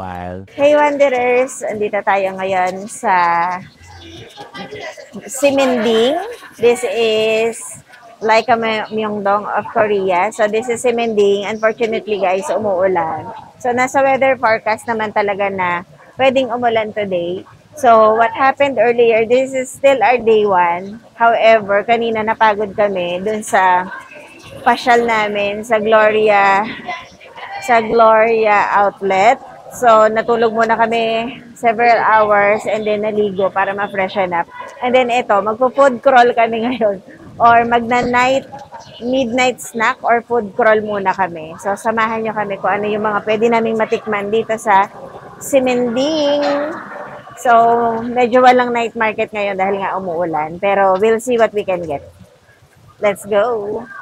while. Hey Wanderers! Andito tayo ngayon sa Simending. This is like a Myeongdong of Korea. So this is Simending. Unfortunately guys, umuulan. So nasa weather forecast naman talaga na pwedeng umulan today. So what happened earlier, this is still our day 1. However, kanina napagod kami dun sa pasyal namin sa Gloria outlet. So, natulog muna kami several hours and then naligo para ma-freshen up. And then ito, magpo-food crawl kami ngayon or midnight snack or food crawl muna kami. So, samahan nyo kami kung ano yung mga pwede naming matikman dito sa Simending. So, medyo walang night market ngayon dahil nga umuulan. Pero we'll see what we can get. Let's go!